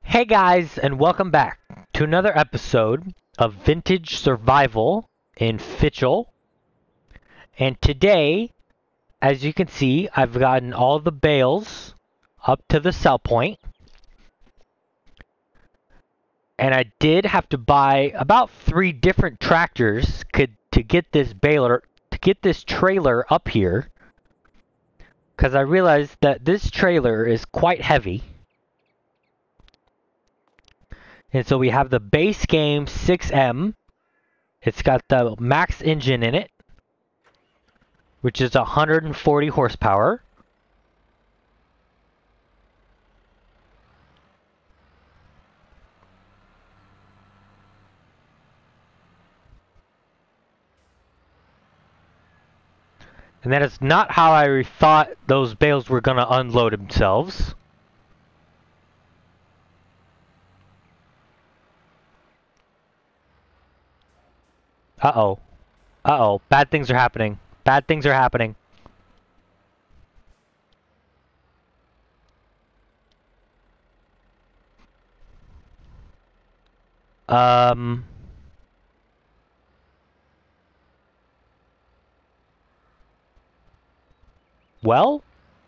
Hey guys, and welcome back to another episode of Vintage Survival in Fitchel. And today, as you can see, I've gotten all the bales up to the sell point. And I did have to buy about 3 different tractors to get this trailer up here. Because I realized that this trailer is quite heavy. And so we have the base game 6M. It's got the max engine in it, which is 140 horsepower. And that is not how I thought those bales were going to unload themselves. Uh-oh. Uh-oh. Bad things are happening. Bad things are happening. Um... Well?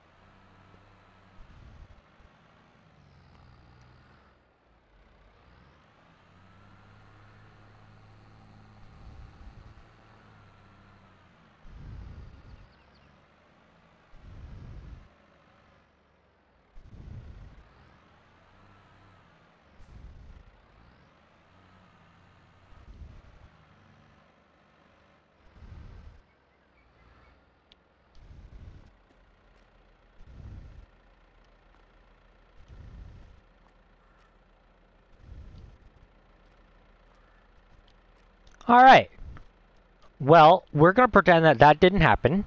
Alright. Well, we're going to pretend that that didn't happen.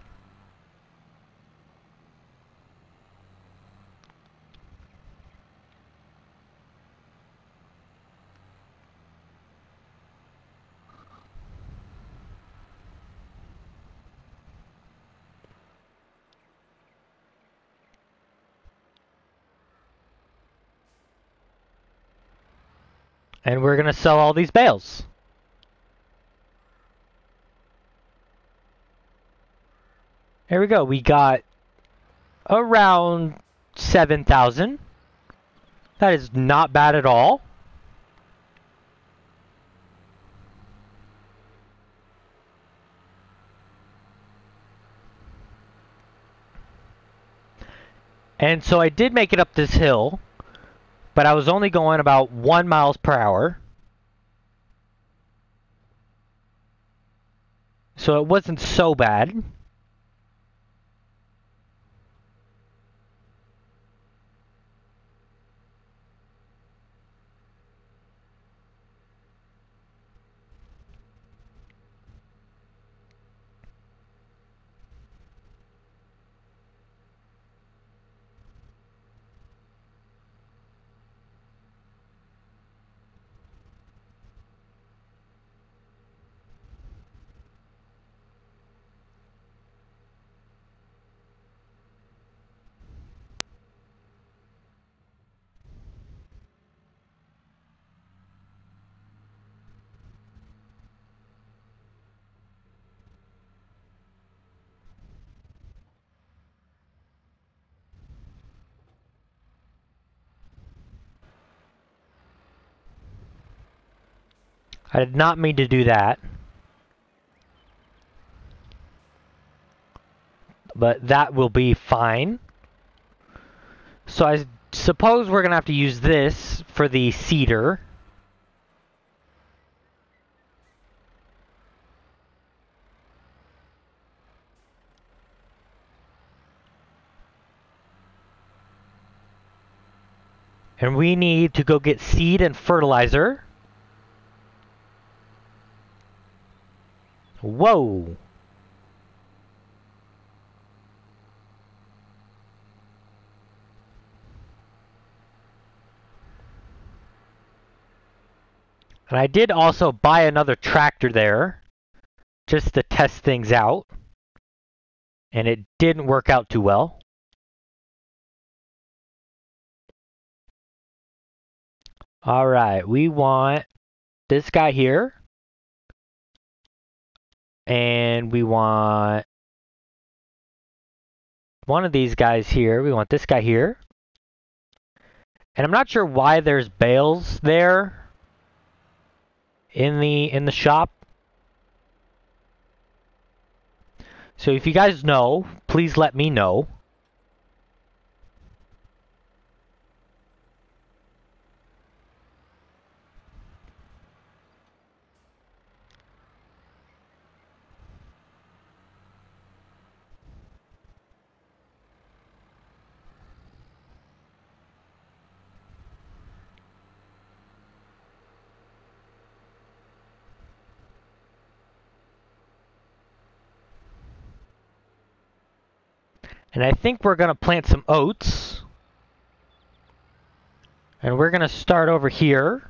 And we're going to sell all these bales. There we go. We got around 7,000. That is not bad at all. And so I did make it up this hill, but I was only going about 1 miles per hour. So it wasn't so bad. I did not mean to do that. But that will be fine. So I suppose we're going to have to use this for the seeder. And we need to go get seed and fertilizer. Whoa! And I did also buy another tractor there, just to test things out. And it didn't work out too well. Alright, we want this guy here. And we want one of these guys here. We want this guy here. And I'm not sure why there's bales there in the shop. So if you guys know, please let me know. And I think we're going to plant some oats. And we're going to start over here.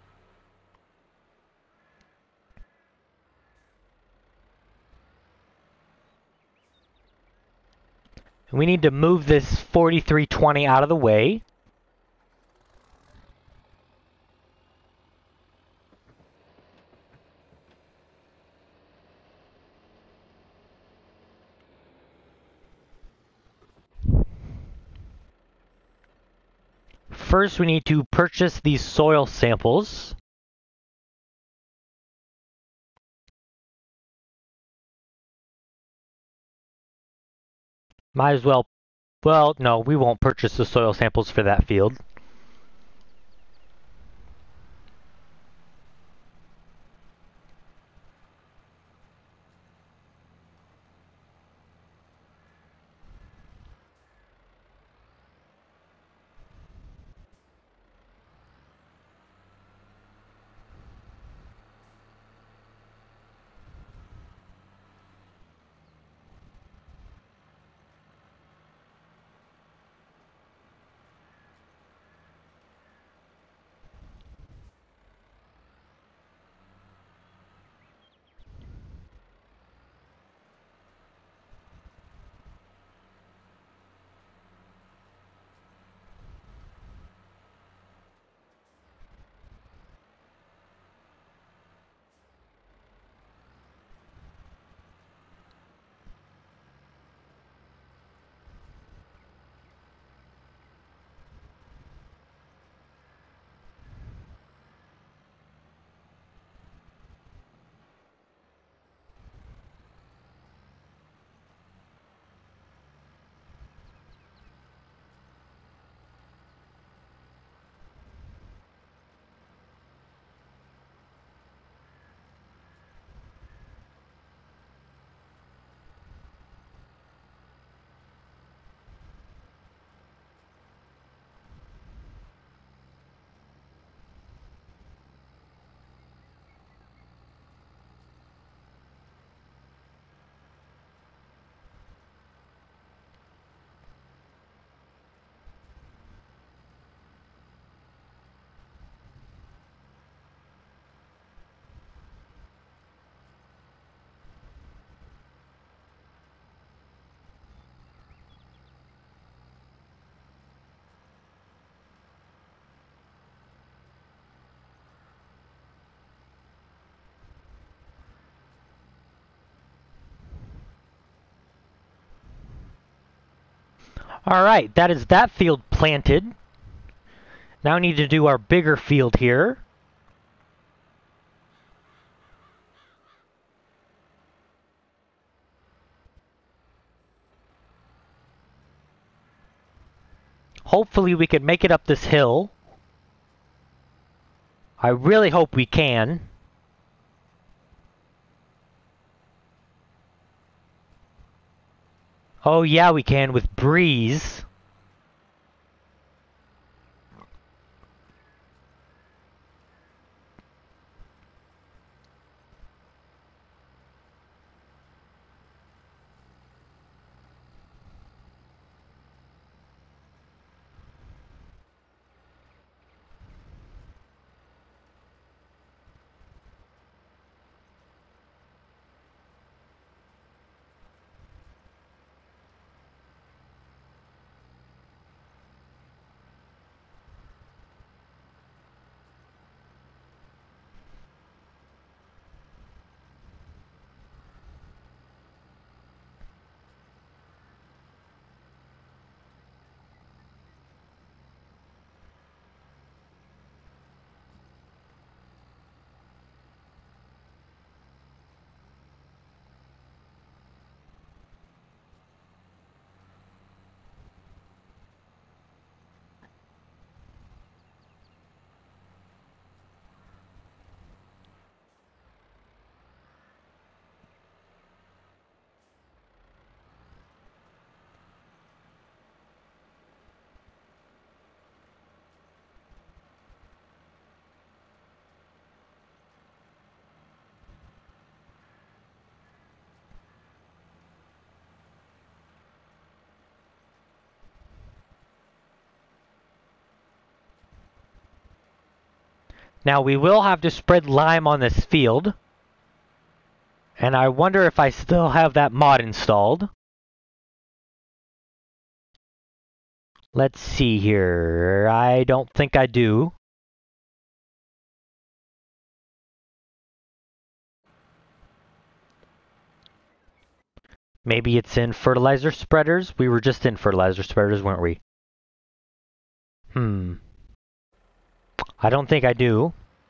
And we need to move this 4320 out of the way. First, we need to purchase these soil samples. Might as well, no, we won't purchase the soil samples for that field. Alright, that is that field planted. Now we need to do our bigger field here. Hopefully we can make it up this hill. I really hope we can. Oh yeah, we can with breeze. Now we will have to spread lime on this field. And I wonder if I still have that mod installed. Let's see here. I don't think I do. Maybe it's in fertilizer spreaders. We were just in fertilizer spreaders, weren't we? I don't think I do.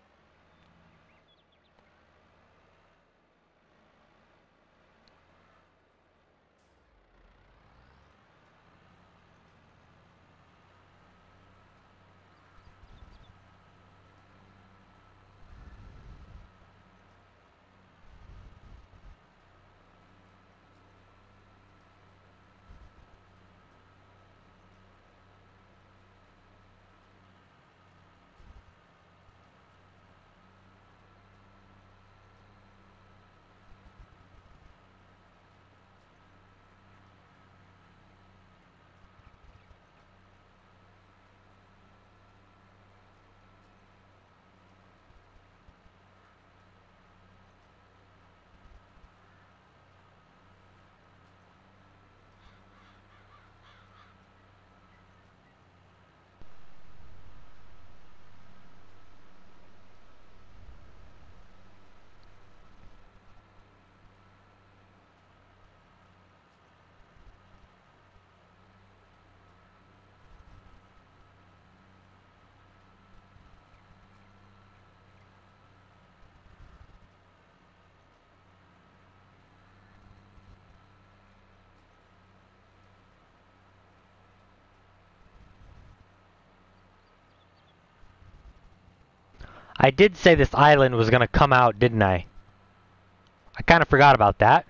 I did say this island was going to come out, didn't I? I kind of forgot about that.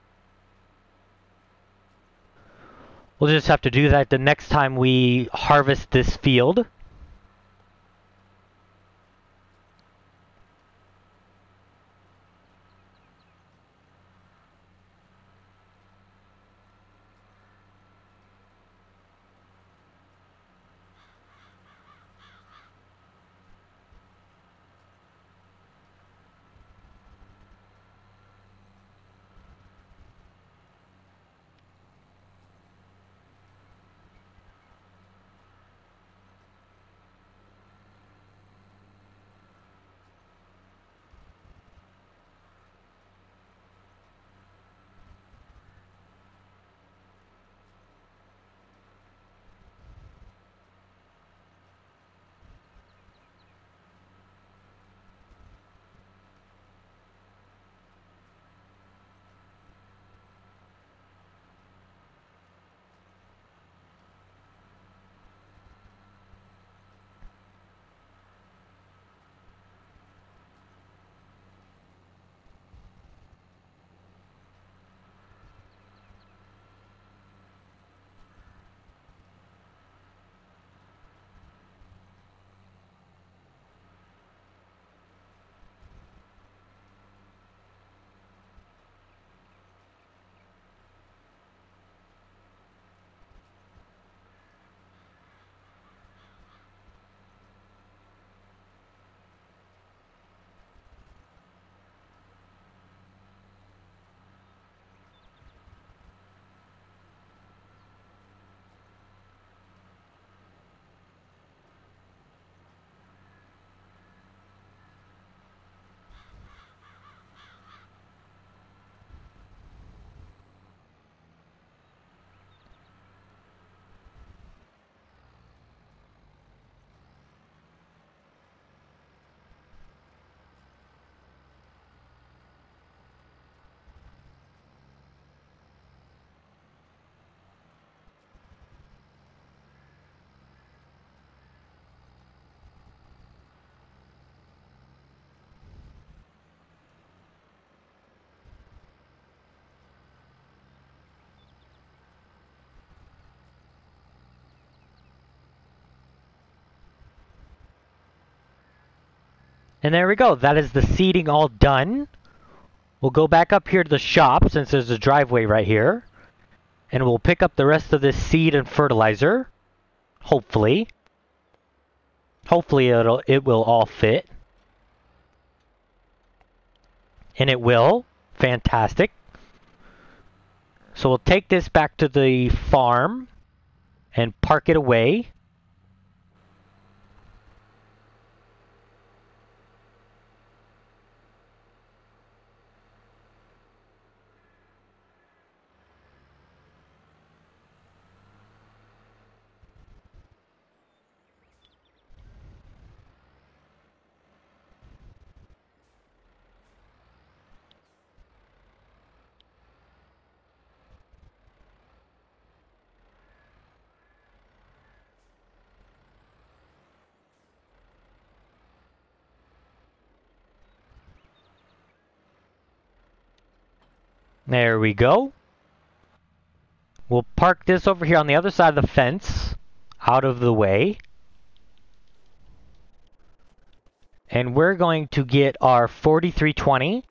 We'll just have to do that the next time we harvest this field. And there we go. That is the seeding all done. We'll go back up here to the shop since there's a driveway right here. And we'll pick up the rest of this seed and fertilizer. Hopefully. Hopefully it will all fit. And it will. Fantastic. So we'll take this back to the farm and park it away. There we go. We'll park this over here on the other side of the fence, out of the way. And we're going to get our 4320.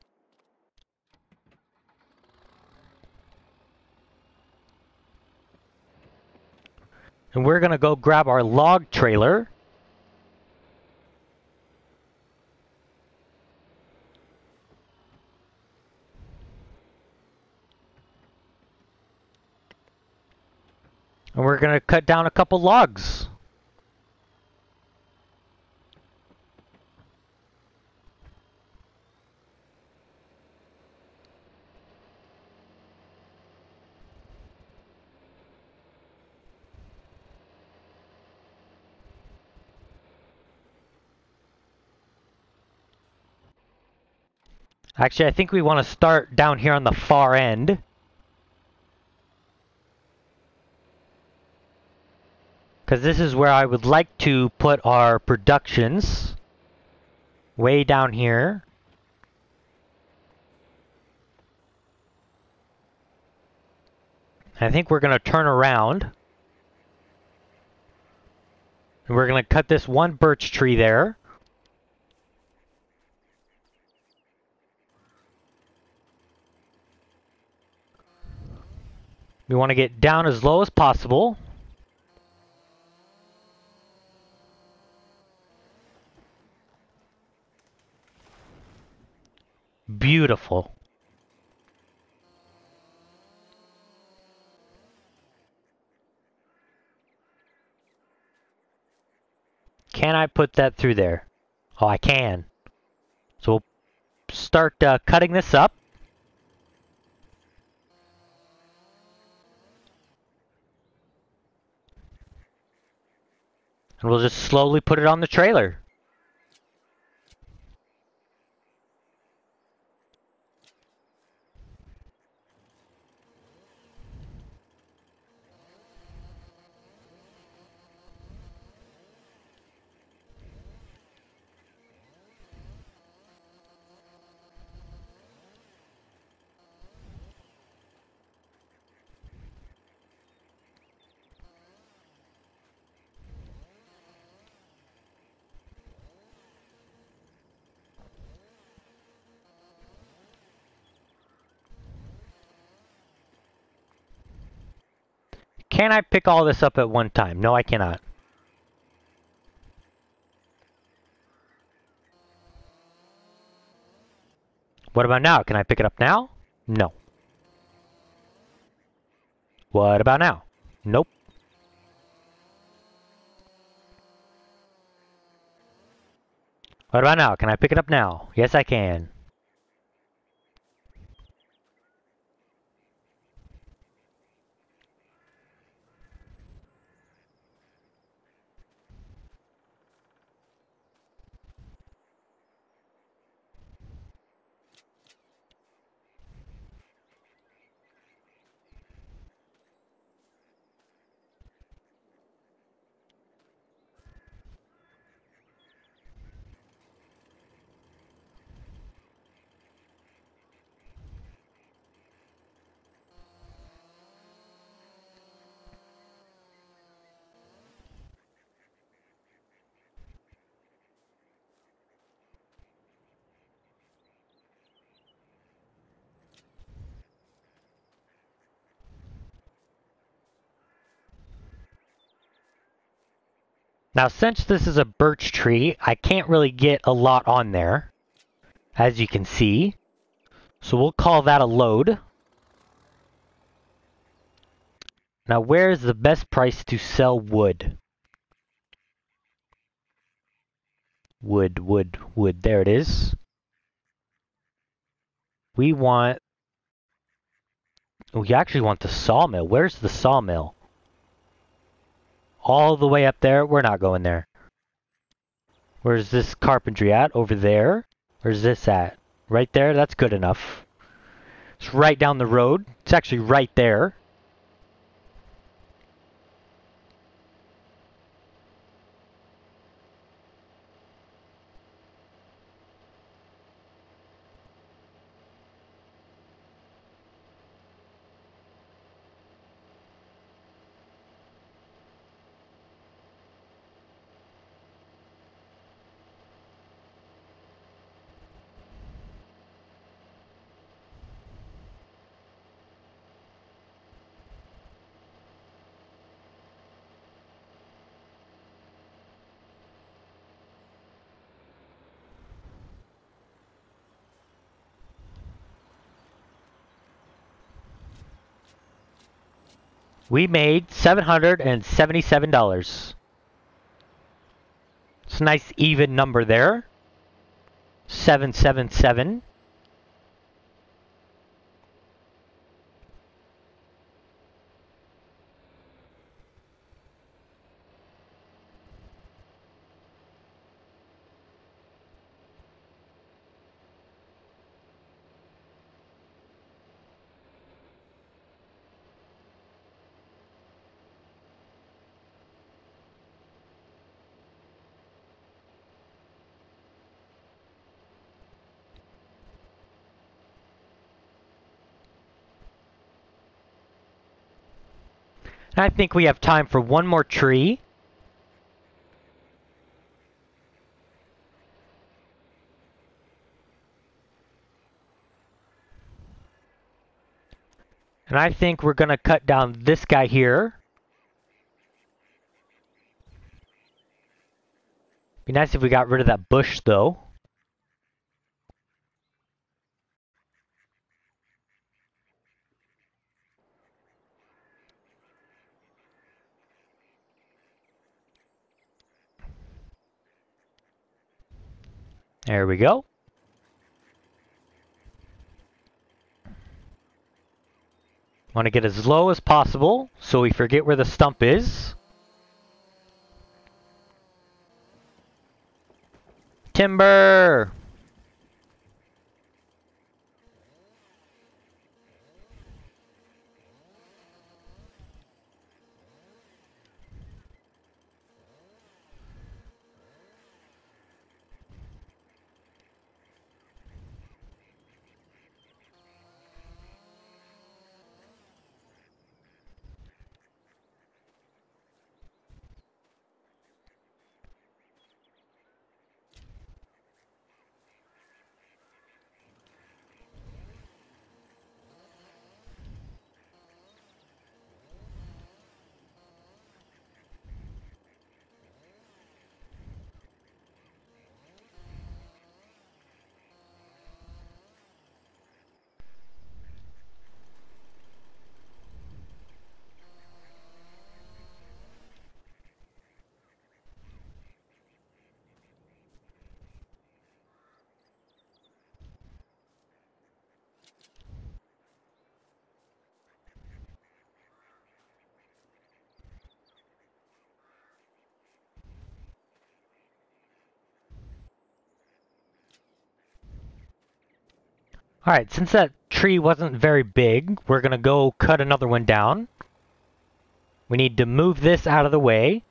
And we're going to go grab our log trailer. And we're going to cut down a couple logs. Actually, I think we want to start down here on the far end. Because this is where I would like to put our productions. Way down here. I think we're going to turn around. And we're going to cut this one birch tree there. We want to get down as low as possible. Beautiful. Can I put that through there? Oh, I can. So we'll start cutting this up. And we'll just slowly put it on the trailer. Can I pick all this up at one time? No, I cannot. What about now? Can I pick it up now? No. What about now? Nope. What about now? Can I pick it up now? Yes, I can. Now, since this is a birch tree, I can't really get a lot on there, as you can see. So we'll call that a load. Now where is the best price to sell wood? Wood, wood, wood. There it is. We actually want the sawmill. Where's the sawmill? All the way up there? We're not going there. Where's this carpentry at? Over there? Where's this at? Right there? That's good enough. It's right down the road. It's actually right there. We made $777. It's a nice even number there. 777. I think we have time for one more tree. And I think we're going to cut down this guy here. Be nice if we got rid of that bush, though. There we go. Want to get as low as possible so we forget where the stump is. Timber! Alright, since that tree wasn't very big, we're going to go cut another one down. We need to move this out of the way.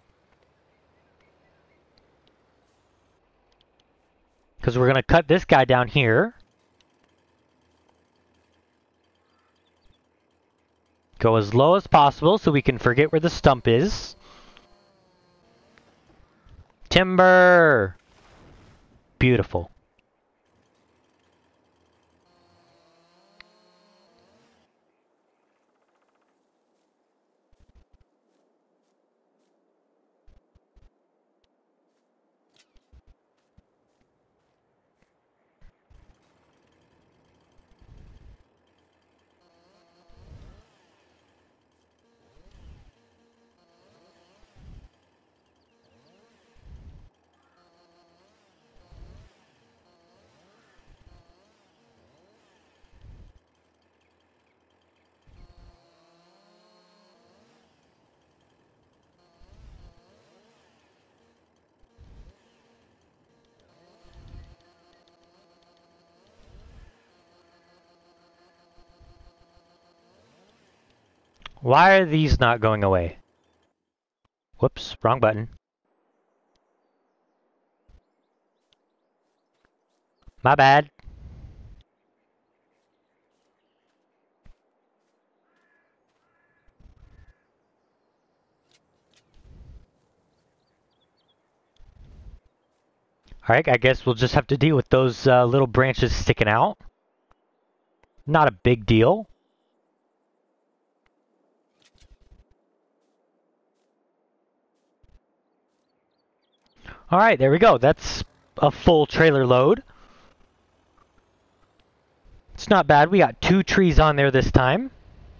Because we're going to cut this guy down here. Go as low as possible so we can forget where the stump is. Timber! Beautiful. Why are these not going away? Whoops, wrong button. My bad. Alright, I guess we'll just have to deal with those little branches sticking out. Not a big deal. Alright, there we go. That's a full trailer load. It's not bad. We got 2 trees on there this time.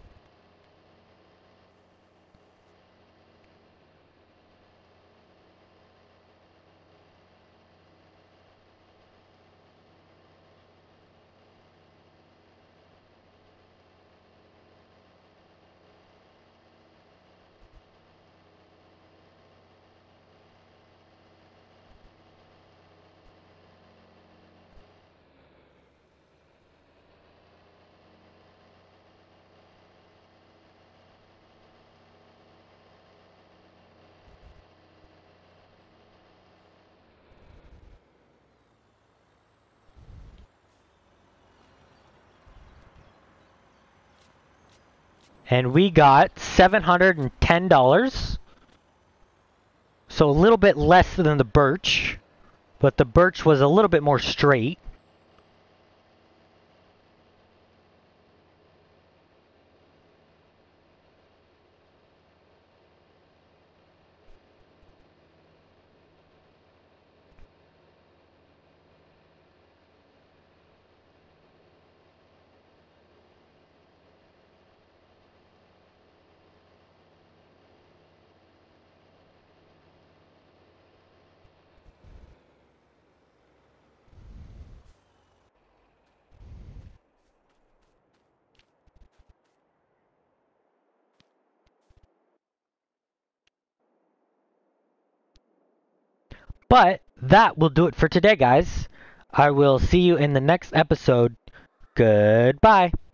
And we got $710. So a little bit less than the birch. But the birch was a little bit more straight. But that will do it for today, guys. I will see you in the next episode. Goodbye.